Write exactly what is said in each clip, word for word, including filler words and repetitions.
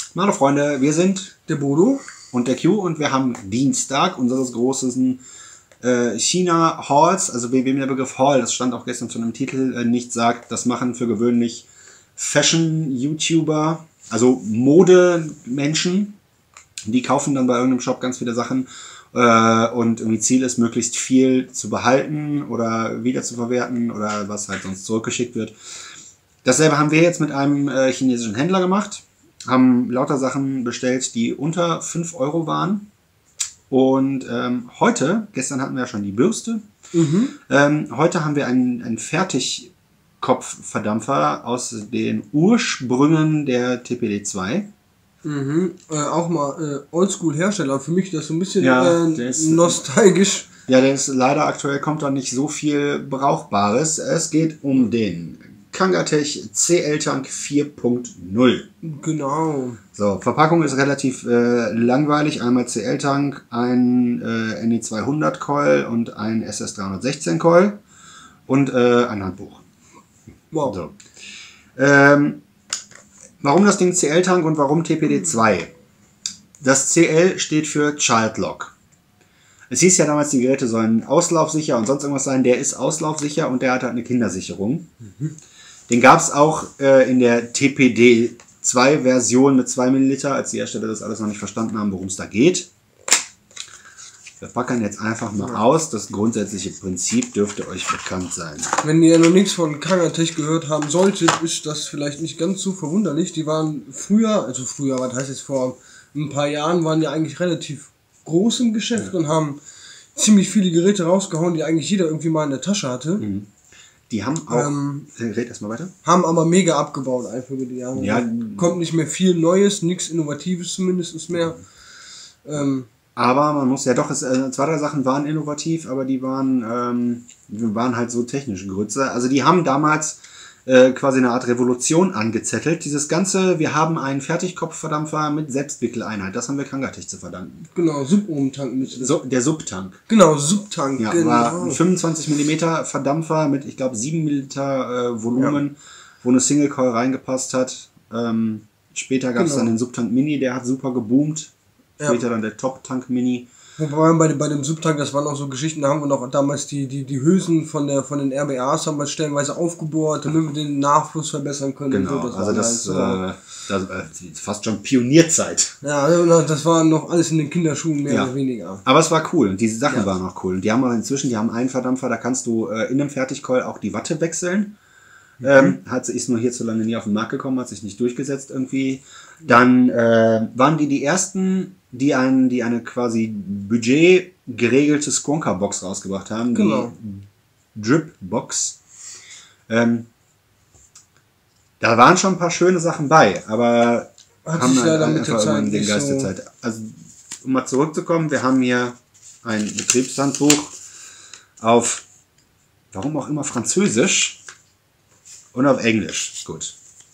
Hallo Freunde, wir sind der Bodo und der Q und wir haben Dienstag unseres großen äh, China Halls, also wem der Begriff Hall, das stand auch gestern schon im Titel, äh, nicht sagt, das machen für gewöhnlich Fashion-YouTuber, also Modemenschen, die kaufen dann bei irgendeinem Shop ganz viele Sachen äh, und irgendwie Ziel ist, möglichst viel zu behalten oder wieder zu verwerten oder was halt sonst zurückgeschickt wird. Dasselbe haben wir jetzt mit einem äh, chinesischen Händler gemacht. Haben lauter Sachen bestellt, die unter fünf Euro waren. Und ähm, heute, gestern hatten wir ja schon die Bürste. Mhm. Ähm, heute haben wir einen, einen Fertigkopfverdampfer aus den Ursprüngen der T P D zwei. Mhm. Äh, auch mal äh, Oldschool-Hersteller. Für mich ist das so ein bisschen ja, äh, ist, nostalgisch. Ja, der ist leider aktuell kommt da nicht so viel Brauchbares. Es geht um den Kangatech C L-Tank vier Punkt null. Genau. So, Verpackung ist relativ äh, langweilig. Einmal C L-Tank, ein äh, N E zweihundert Coil und ein S S dreihundertsechzehn Coil und äh, ein Handbuch. Wow. So. Ähm, warum das Ding C L-Tank und warum T P D zwei? Das C L steht für Child Lock. Es hieß ja damals, die Geräte sollen auslaufsicher und sonst irgendwas sein. Der ist auslaufsicher und der hat halt eine Kindersicherung. Mhm. Den gab es auch äh, in der T P D zwei Version mit zwei Milliliter, als die Hersteller das alles noch nicht verstanden haben, worum es da geht. Wir packen jetzt einfach mal aus. Das grundsätzliche Prinzip dürfte euch bekannt sein. Wenn ihr noch nichts von Kangatech gehört haben solltet, ist das vielleicht nicht ganz so verwunderlich. Die waren früher, also früher, was heißt jetzt vor ein paar Jahren, waren ja eigentlich relativ groß im Geschäft ja. und haben ziemlich viele Geräte rausgehauen, die eigentlich jeder irgendwie mal in der Tasche hatte. Mhm. Die haben auch... Ähm, red erstmal weiter. Haben aber mega abgebaut einfach über die Jahre. Ja. Kommt nicht mehr viel Neues, nichts Innovatives zumindest mehr. Ähm, aber man muss ja doch, es, äh, zwei, drei Sachen waren innovativ, aber die waren, ähm, die waren halt so technische Grütze. Also die haben damals äh, quasi eine Art Revolution angezettelt. Dieses ganze, wir haben einen Fertigkopfverdampfer mit Selbstwickeleinheit, das haben wir Kangatech zu verdanken. Genau, Subohmtank. So, der Subtank. Genau, Subtank. Ja, genau. War ein fünfundzwanzig Millimeter Verdampfer mit, ich glaube, sieben Milliliter äh, Volumen, ja. wo eine Single Coil reingepasst hat. Ähm, später gab es genau. dann den Subtank Mini, der hat super geboomt. Später ja. dann der Top Tank Mini. Wobei bei, bei dem Subtank, das waren auch so Geschichten, da haben wir noch damals die, die, die Hülsen von, der, von den R B As haben wir stellenweise aufgebohrt, damit wir den Nachfluss verbessern können. Genau, so, das also das, äh, das äh, fast schon Pionierzeit. Ja, also das war noch alles in den Kinderschuhen, mehr ja. oder weniger. Aber es war cool und diese Sachen ja. waren auch cool. Und die haben aber inzwischen, die haben einen Verdampfer, da kannst du äh, in einem Fertigcoil auch die Watte wechseln. Mhm. Ähm, hat, ist nur hierzulande nie auf den Markt gekommen, hat sich nicht durchgesetzt irgendwie. Dann äh, waren die die ersten, die, ein, die eine quasi budgetgeregelte Squonka-Box rausgebracht haben. Genau. Die Drip-Box. Ähm, da waren schon ein paar schöne Sachen bei, aber hat haben sich leider halt mit der Zeit den Geist so der Zeit. Also, um mal zurückzukommen, wir haben hier ein Betriebshandbuch auf, warum auch immer, Französisch und auf Englisch. Gut.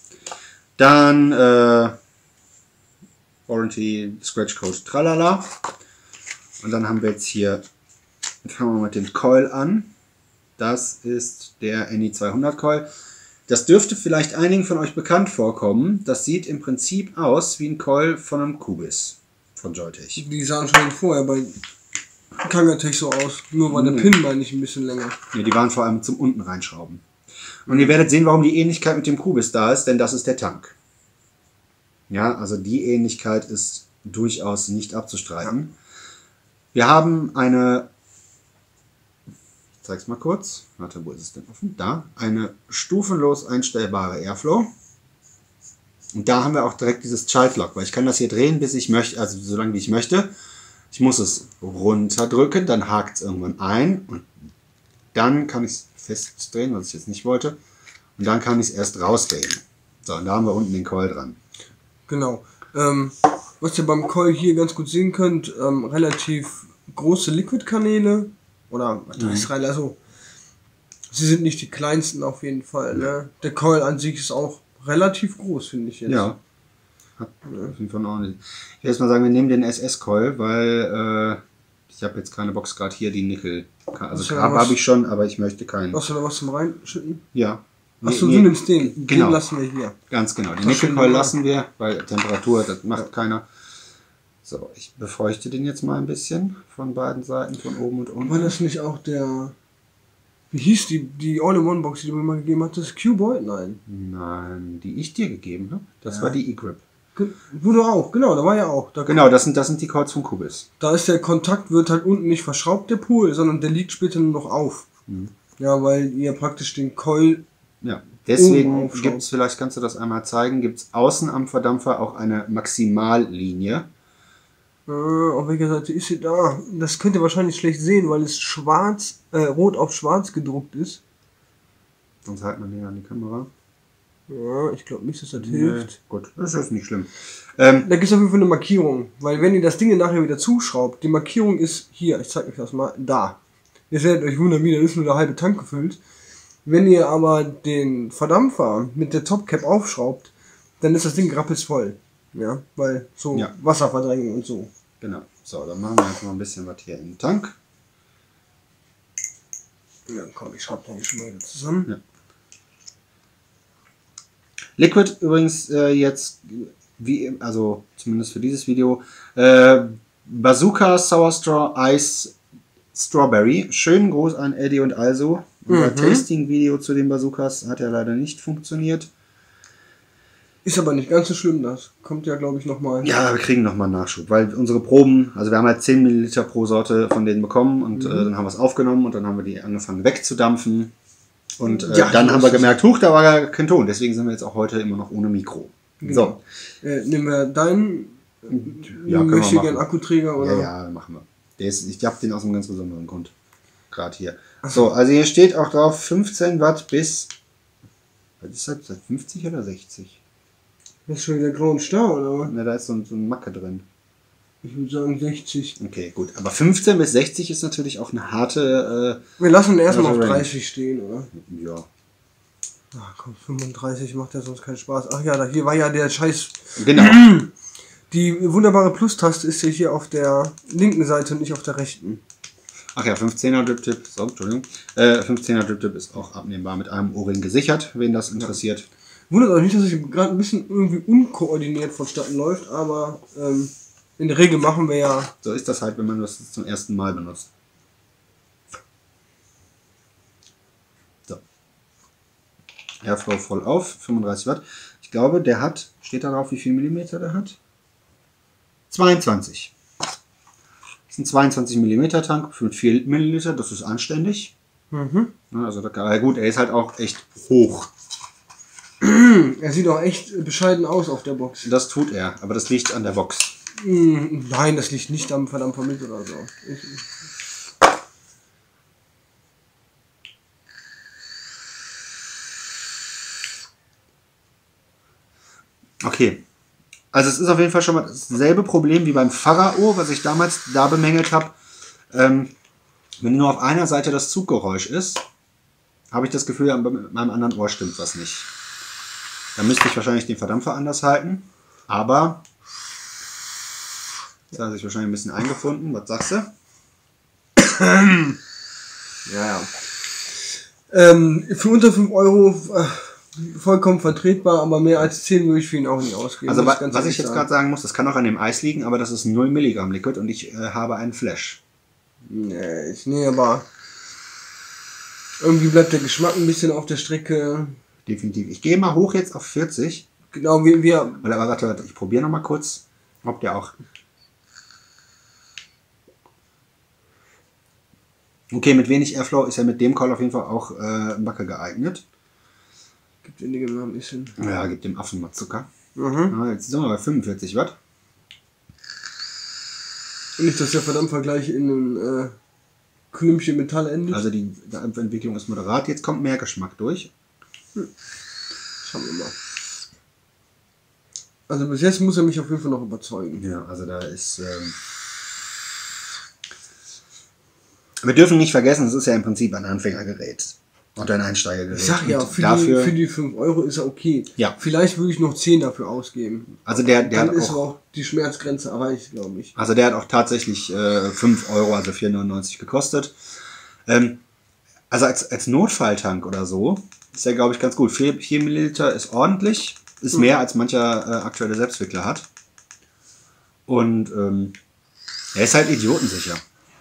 Dann äh, Warranty, Scratch Code, tralala. Und dann haben wir jetzt hier, fangen wir mit dem Coil an. Das ist der N E zweihundert Coil. Das dürfte vielleicht einigen von euch bekannt vorkommen. Das sieht im Prinzip aus wie ein Coil von einem Cubis von Joytech. Die sahen schon vorher bei Kangatech so aus. Nur war der mhm. Pin, meine ich, ein bisschen länger. Ja, die waren vor allem zum unten reinschrauben. Und ihr werdet sehen, warum die Ähnlichkeit mit dem Cubis da ist, denn das ist der Tank. Ja, also die Ähnlichkeit ist durchaus nicht abzustreiten. Ja. Wir haben eine, ich zeig's mal kurz, warte, wo ist es denn offen? Da, eine stufenlos einstellbare Airflow. Und da haben wir auch direkt dieses Child Lock, weil ich kann das hier drehen, bis ich möchte, also so lange wie ich möchte. Ich muss es runterdrücken, dann hakt es irgendwann ein und dann kann ich es festdrehen, was ich jetzt nicht wollte. Und dann kann ich es erst rausdrehen. So, und da haben wir unten den Coil dran. Genau. Ähm, was ihr beim Coil hier ganz gut sehen könnt, ähm, relativ große Liquid-Kanäle. Oder was mhm. heißt also, sie sind nicht die kleinsten auf jeden Fall. Ne? Der Coil an sich ist auch relativ groß, finde ich jetzt. Ja. Hat auf jeden Fall ordentlich. Ich will jetzt mal sagen, wir nehmen den S S-Coil, weil äh, ich habe jetzt keine Box gerade hier, die Nickel. Also habe hab ich schon, aber ich möchte keinen. Hast du da was zum Reinschütten? Ja. Achso, nee, du nimmst den. Genau. Den lassen wir hier. Ganz genau. Die Das Nickel schon Coil mal. lassen wir, weil Temperatur, das macht keiner. So, ich befeuchte den jetzt mal ein bisschen von beiden Seiten, von oben und unten. War das nicht auch der... Wie hieß die, die All-in-One-Box, die du mir mal gegeben hattest? Q-Boy? Nein. Nein, die ich dir gegeben habe. Das Ja. war die E-Grip. Ge- Wo du auch, genau, da war ja auch. Da, Genau, das sind, das sind die Coils von Kubis. da ist der Kontakt, wird halt unten nicht verschraubt, der Pool, sondern der liegt später nur noch auf. Mhm. Ja, weil ihr praktisch den Coil... Ja, deswegen Oben aufschrauben. gibt es, vielleicht kannst du das einmal zeigen, gibt es außen am Verdampfer auch eine Maximallinie. Äh, auf welcher Seite ist sie da? Das könnt ihr wahrscheinlich schlecht sehen, weil es schwarz, äh, rot auf schwarz gedruckt ist. Sonst halten wir näher an die Kamera. Ja, ich glaube nicht, dass das Nee, hilft. gut, das ist nicht schlimm. Ähm, Da gibt es auf jeden Fall eine Markierung, weil wenn ihr das Ding nachher wieder zuschraubt, die Markierung ist hier, ich zeige euch das mal, da. Ihr werdet euch wundern, wie, da ist nur der halbe Tank gefüllt. Wenn ihr aber den Verdampfer mit der Topcap aufschraubt, dann ist das Ding rappelsvoll. Ja, weil so Ja. Wasserverdrängung und so. genau. So, dann machen wir jetzt mal ein bisschen was hier in den Tank. Ja, komm, ich schraube den hier schon mal wieder zusammen. Ja. Liquid übrigens äh, jetzt, wie, also zumindest für dieses Video, äh, Bazooka Sour Straw Ice Strawberry. Schönen Gruß an Eddie und Also. Unser Mhm. Tasting-Video zu den Bazookas hat ja leider nicht funktioniert. Ist aber nicht ganz so schlimm, das kommt ja, glaube ich, nochmal. Ja, wir kriegen nochmal Nachschub, weil unsere Proben, also wir haben halt zehn Milliliter pro Sorte von denen bekommen und Mhm. äh, dann haben wir es aufgenommen und dann haben wir die angefangen wegzudampfen. Und äh, Ja, dann so haben ist wir es. gemerkt, huch, da war gar kein Ton. Deswegen sind wir jetzt auch heute immer noch ohne Mikro. Genau. Äh, nehmen wir deinen Ja, können wir Michigan machen. Akkuträger So, oder? ja, ja, machen wir. Der ist, ich habe den aus einem ganz besonderen Grund. Gerade hier. So, also hier steht auch drauf fünfzehn Watt bis, was ist das, fünfzig oder sechzig? Das ist schon wieder grau und Stau, oder was? Ne, da ist so, ein- so ein Macke drin. Ich würde sagen sechzig. Okay, gut. Aber fünfzehn bis sechzig ist natürlich auch eine harte, Wir lassen erstmal Also auf Range. dreißig stehen, oder? äh, ja. Ach komm, fünfunddreißig macht ja sonst keinen Spaß. Ach ja, da hier war ja der Scheiß. Genau. Die wunderbare Plus-Taste ist ja hier auf der linken Seite und nicht auf der rechten. Ach ja, fünfzehner Drip-Tip, so, Entschuldigung. Äh, fünfzehner Drip-Tip ist auch abnehmbar mit einem O-Ring gesichert, wen das interessiert. Wundert euch nicht, dass es gerade ein bisschen irgendwie unkoordiniert vonstatten läuft, aber ähm, in der Regel machen wir ja. So ist das halt, wenn man das zum ersten Mal benutzt. So. Airflow voll auf, fünfunddreißig Watt. Ich glaube, der hat, steht da drauf, wie viel Millimeter der hat? zweiundzwanzig. Das ist ein zweiundzwanzig Millimeter Tank für vier Milliliter, das ist anständig. Mhm. Ja, also, da, aber gut, er ist halt auch echt hoch. Er sieht auch echt bescheiden aus auf der Box. Das tut er, aber das liegt an der Box. Hm, nein, das liegt nicht am Verdampfer mit oder so. Ich, Okay. Also es ist auf jeden Fall schon mal dasselbe Problem wie beim Pharao, was ich damals da bemängelt habe. Ähm, wenn nur auf einer Seite das Zuggeräusch ist, habe ich das Gefühl, an meinem anderen Ohr stimmt was nicht. Da müsste ich wahrscheinlich den Verdampfer anders halten. Aber jetzt hat er sich wahrscheinlich ein bisschen eingefunden. Was sagst du? ja, ja. Ähm, für unter fünf Euro äh, vollkommen vertretbar, aber mehr als zehn würde ich für ihn auch nicht ausgeben. Also muss wa ganz was ehrlich ich jetzt sagen. gerade sagen muss, das kann auch an dem Eis liegen, aber das ist null Milligramm Liquid und ich äh, habe einen Flash. Nee, ich, nee, aber irgendwie bleibt der Geschmack ein bisschen auf der Strecke. Definitiv. Ich gehe mal hoch jetzt auf vierzig. Genau wie wir. Warte, warte, warte, ich probiere noch mal kurz, ob der auch... Okay, mit wenig Airflow ist er mit dem Call auf jeden Fall auch äh, Backe geeignet. Gibt wenige mal ein bisschen. Ja, gibt dem Affen mal Zucker. Mhm. Ja, jetzt sind wir bei fünfundvierzig Watt. Und nicht, dass der Verdampfer gleich in einem äh, Klümpchen Metall endet. Also die Dampfentwicklung ist moderat. Jetzt kommt mehr Geschmack durch. Schauen wir mal. Also bis jetzt muss er mich auf jeden Fall noch überzeugen. Ja, also da ist... Ähm wir dürfen nicht vergessen, es ist ja im Prinzip ein Anfängergerät. Und ein Einsteigergerät. Ich sag ja, Und für, dafür, die, für die fünf Euro ist er okay. Ja. Vielleicht würde ich noch zehn dafür ausgeben. also der, der Dann hat ist auch... aber auch die Schmerzgrenze erreicht, glaube ich. Also der hat auch tatsächlich äh, fünf Euro, also vier neunundneunzig gekostet. Ähm, also als, als Notfalltank oder so, ist ja, glaube ich, ganz gut. vier Milliliter ist ordentlich. Ist mhm. mehr, als mancher äh, aktuelle Selbstwickler hat. Und ähm, er ist halt idiotensicher.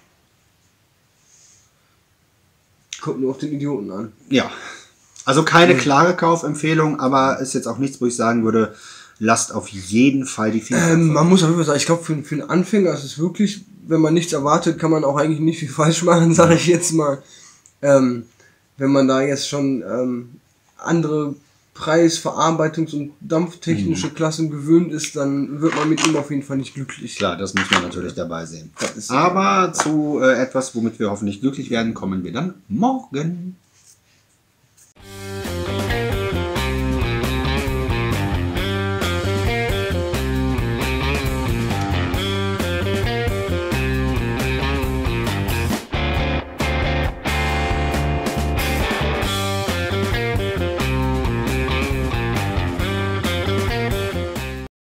Kommt nur auf den Idioten an. Ja. Also keine mhm. klare Kaufempfehlung, aber ist jetzt auch nichts, wo ich sagen würde, lasst auf jeden Fall die Finger. Ähm, man muss auf jeden Fall sagen, ich glaube, für, für einen Anfänger ist es wirklich, wenn man nichts erwartet, kann man auch eigentlich nicht viel falsch machen, sage ich jetzt mal. Ähm, wenn man da jetzt schon ähm, andere Preis-, Verarbeitungs- und dampftechnische mhm. Klassen gewöhnt ist, dann wird man mit ihm auf jeden Fall nicht glücklich. Klar, das muss man natürlich dabei sehen. Aber zu äh, etwas, womit wir hoffentlich glücklich werden, kommen wir dann morgen.